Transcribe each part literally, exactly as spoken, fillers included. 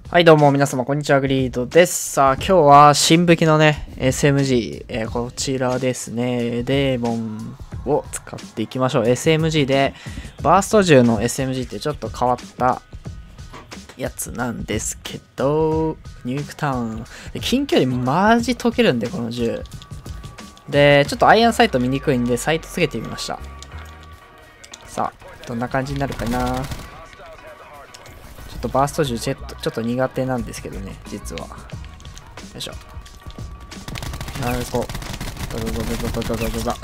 はいどうも皆様こんにちは、グリードです。さあ今日は新武器のね エスエムジー、えー、こちらですね、デーモンを使っていきましょう。 エスエムジー でバースト銃の エスエムジー ってちょっと変わったやつなんですけど、ニュークタウンで近距離マジ解けるんでこの銃で、ちょっとアイアンサイト見にくいんでサイトつけてみました。さあどんな感じになるかな。ちょっとバースト銃ちょっとちょっと苦手なんですけどね、実は。よいしょ。なるほど。ドドドドドドドドド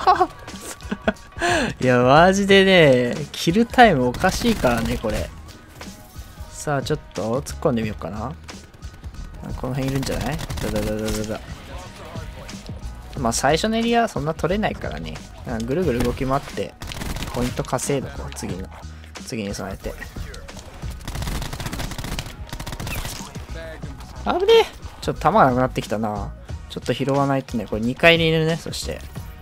いや、マジでね、キルタイムおかしいからね、これ。さあ、ちょっと突っ込んでみようかな。この辺いるんじゃない？ドドドドドド。まあ、最初のエリアそんな取れないからね。ぐるぐる動き回って、ポイント稼いどこう、次の。次に備えて。あぶねえ、ちょっと弾がなくなってきたな。ちょっと拾わないとね。これにかいにいるね。そして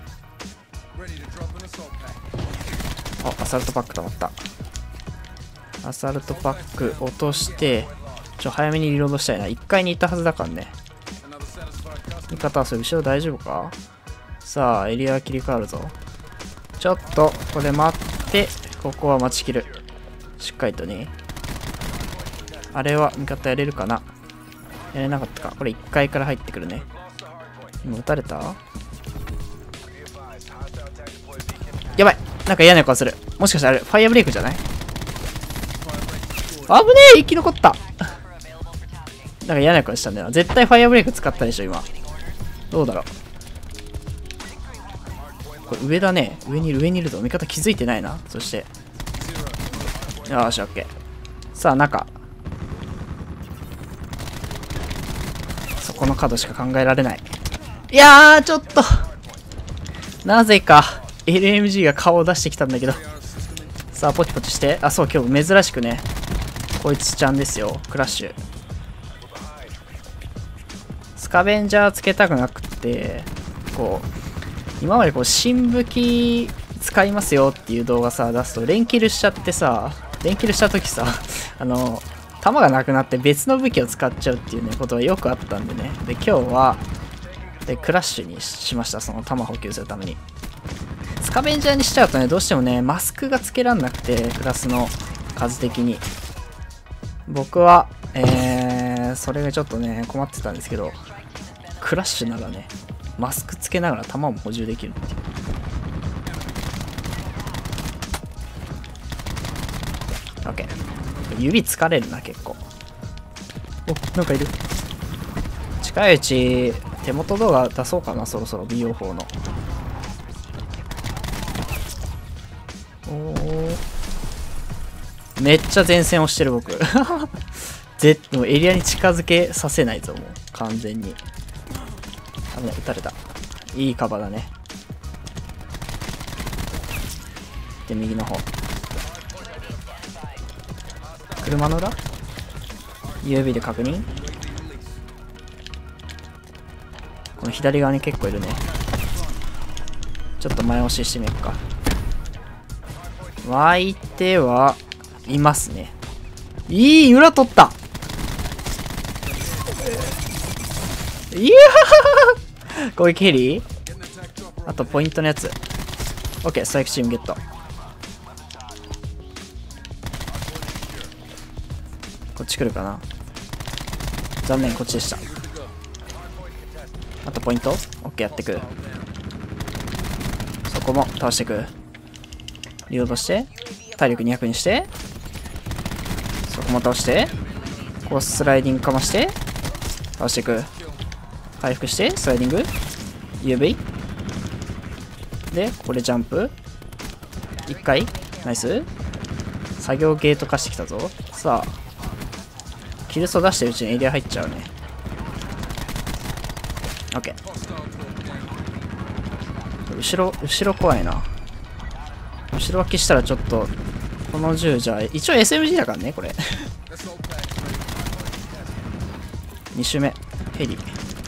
あ、アサルトパック溜まった。アサルトパック落としてちょ早めにリロードしたいな。いっかいにいたはずだからね。味方はそれ後ろ大丈夫か。さあエリア切り替わるぞ。ちょっとここで待って、ここは待ちきる。しっかりとね。あれは味方やれるかな。やれなかったか。これいっかいから入ってくるね。今撃たれた？やばい、なんか嫌な予感する。もしかしてあれファイアブレイクじゃない？危ねえ、生き残った。なんか嫌な予感したんだよな。絶対ファイアブレイク使ったでしょ今。どうだろう。これ上だね。上にいる上にいるぞ。味方気づいてないな。そしてよーし、オッケー。さあ中、そこの角しか考えられない。いやー、ちょっとなぜか エルエムジー が顔を出してきたんだけど。さあポチポチして。あ、そう、今日珍しくね、こいつちゃんですよ、クラッシュ。スカベンジャーつけたくなくて、こう今までこう新武器使いますよっていう動画さ出すと連キルしちゃってさ、連キルした時さあの弾がなくなって別の武器を使っちゃうっていうねことがよくあったんでね。で今日はでクラッシュにしました。その弾補給するために。スカベンジャーにしちゃうとね、どうしてもねマスクがつけらんなくて、クラスの数的に僕はえー、それがちょっとね困ってたんですけど、クラッシュならねマスクつけながら弾も補充できるっていう。オッケー。指疲れるな結構。お、なんかいる。近いうち手元動画出そうかな、そろそろ美容法の。おー、めっちゃ前線押してる僕ぜもうエリアに近づけさせないぞ、もう完全に。あぶね、撃たれた。いいカバーだね。で右の方、車の裏 ユービー で確認。この左側に結構いるね。ちょっと前押ししてみようか。相手はいますね。いい裏取った。いやー攻撃ヘリ、あとポイントのやつ。 OK、 ストライクチームゲット。こっち来るかな。残念、こっちでした。あとポイント OK、 やってく。そこも倒してく。リロードして体力にひゃくにして、そこも倒して、こうスライディングかまして倒していく。回復してスライディング ユーブイ でここでジャンプいっかい。ナイス。作業ゲート化してきたぞ。さあキルソ出してるうちにエリア入っちゃうね。 OK。 後ろ後ろ怖いな。後ろ脇したらちょっとこの銃じゃあ一応 エスエムジー だからねこれに周目ヘリ、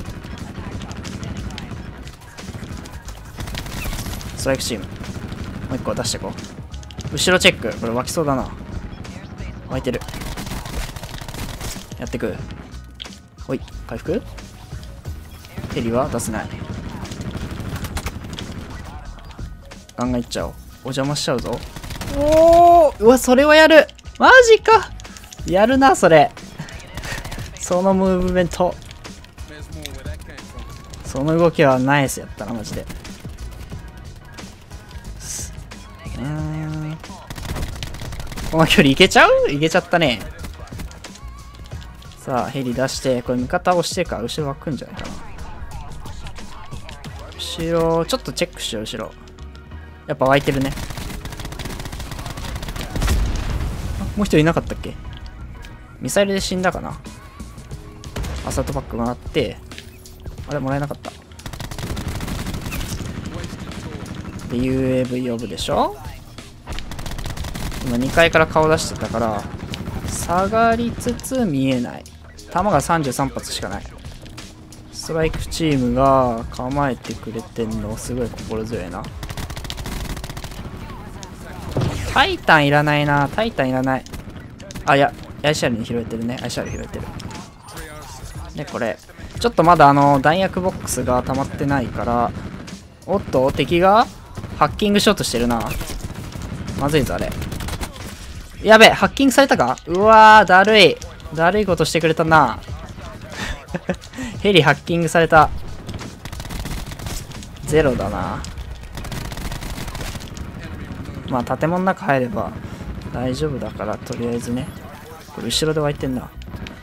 ストライクチームもういっこ出していこう。後ろチェック。これ湧きそうだな。湧いてる。 やってく。ほい、回復。ヘリは出せない。ガンガンいっちゃおう。お邪魔しちゃうぞ。おー、うわ、それはやる。マジか。やるな、それ。そのムーブメント。その動きはナイスやったな、マジで。うーん。この距離いけちゃう？いけちゃったね。さあ、ヘリ出して、これ味方押してから後ろ湧くんじゃないかな。後ろ、ちょっとチェックしよう、後ろ。やっぱ湧いてるね。あ、もう一人いなかったっけ？ミサイルで死んだかな。アサルトパックもらって、あれもらえなかった。で、ユーエーブイ 呼ぶでしょ？今にかいから顔出してたから、下がりつつ見えない。弾がさんじゅうさん発しかない。ストライクチームが構えてくれてんのすごい心強いな。タイタンいらないな。タイタンいらない。あ、いや、アイシーアール に拾えてるね。アイシーアール 拾えてる。で、これ。ちょっとまだあの、弾薬ボックスが溜まってないから、おっと、敵がハッキングしようとしてるな。まずいぞ、あれ。やべえ、ハッキングされたか？うわー、だるい。だるいことしてくれたな。ヘリハッキングされた。ゼロだな。まあ、建物の中入れば大丈夫だから、とりあえずね。これ、後ろで湧いてんな。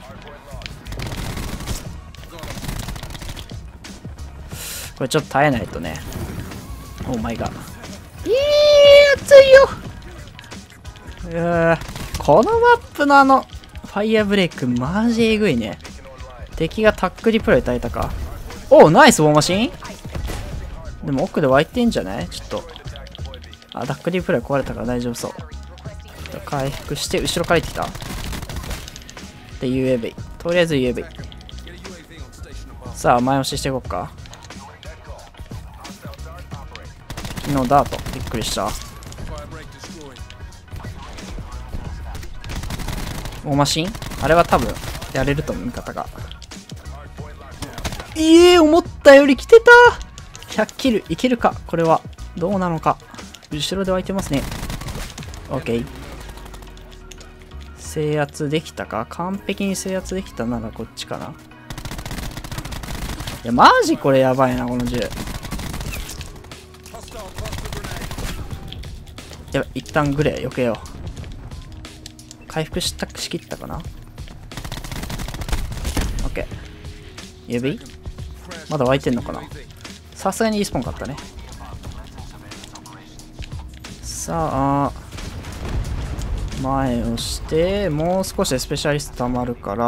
これちょっと耐えないとね。オーマイガー。いー、熱いよ。うー、このマップのあの、ファイヤーブレイク、マジえぐいね。敵がタックリプロで耐えたか。おう、ナイスウォーマシン。でも奥で湧いてんじゃない？ちょっと。あ、タックリプロ壊れたから大丈夫そう。回復して、後ろから行ってきた。で、ユーエーブイ。とりあえず ユーエーブイ。さあ、前押ししていこうか。昨日ダート。びっくりした。オーマシン？あれは多分、やれると思う、味方が。いえー、思ったより来てた。ひゃくキルいけるか？これは。どうなのか。後ろで湧いてますね。OK。制圧できたか？完璧に制圧できたならこっちかな。いや、マジこれやばいな、この銃。やばい、一旦グレー避けよう。回復したしきったかな。 OK。 指まだ湧いてんのかな。さすがにリスポン買ったね。さあ前をしてもう少しでスペシャリストたまるから、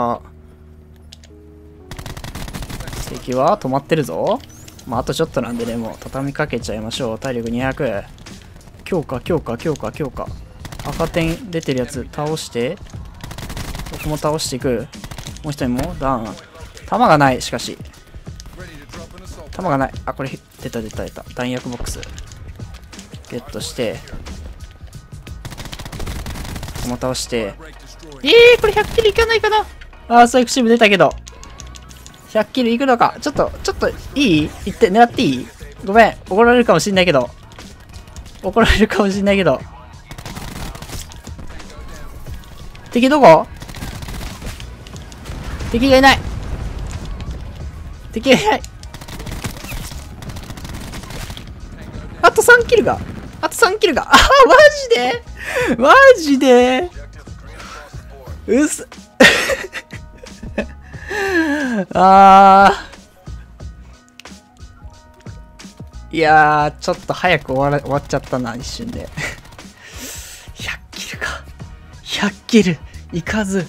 敵は止まってるぞ。まああとちょっとなんでね、もう畳みかけちゃいましょう。体力にひゃく。強化強化強化強化。赤点出てるやつ倒して、ここも倒していく。もう一人もダウン。弾がない。しかし弾がない。あ、これ出た出た出た。弾薬ボックスゲットして、ここも倒して、えー、これひゃくキルいかないかな。あー、ストライクチーム出たけどひゃくキルいくのか。ちょっとちょっといい？いって狙っていい？ごめん、怒られるかもしんないけど怒られるかもしんないけど敵どこ？敵がいない。敵がいない。あとさんキルが。あとさんキルが。あー、マジでマジでうす。あー。いやー、ちょっと早く終わら終わっちゃったな、一瞬で。ひゃくキルか。ひゃくキルいかず。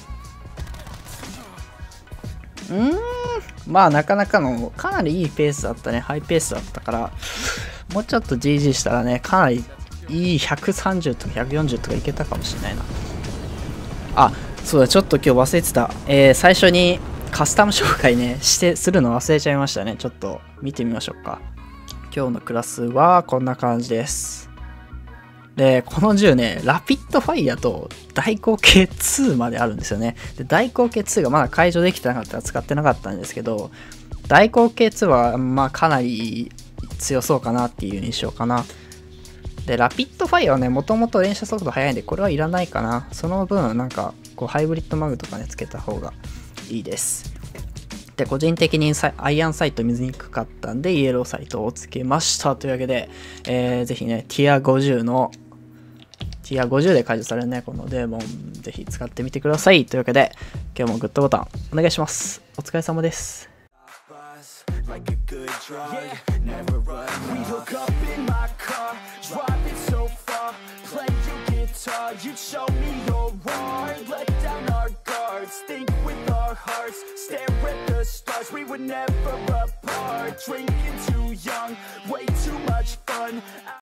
うーん、まあなかなかのかなりいいペースだったね。ハイペースだったから、もうちょっと ジージー したらね、かなりいいひゃくさんじゅうとかひゃくよんじゅうとかいけたかもしれないな。あ、そうだ、ちょっと今日忘れてた。えー、最初にカスタム紹介ねしてするの忘れちゃいましたね。ちょっと見てみましょうか。今日のクラスはこんな感じです。 で、この銃ね、ラピッドファイヤと大口径にまであるんですよね。で、大口径にがまだ解除できてなかったら使ってなかったんですけど、大口径にはまあかなり強そうかなっていう印象かな。で、ラピッドファイヤはね、もともと連射速度速いんで、これはいらないかな。その分、なんか、こう、ハイブリッドマグとかね、つけた方がいいです。で、個人的にアイアンサイト見ずにくかったんで、イエローサイトをつけました。というわけで、えー、ぜひね、ティアごじゅうの、ティアごじゅうで解除されるね、このデーモン、ぜひ使ってみてください。というわけで、今日もグッドボタンお願いします。お疲れ様です。Like a good drug, yeah. Never run. We hook up in my car, drive it so far, play your guitar, you show me your art, let down our guards, think with our hearts, stare at the stars, we were never apart, drinking too young, way too much fun.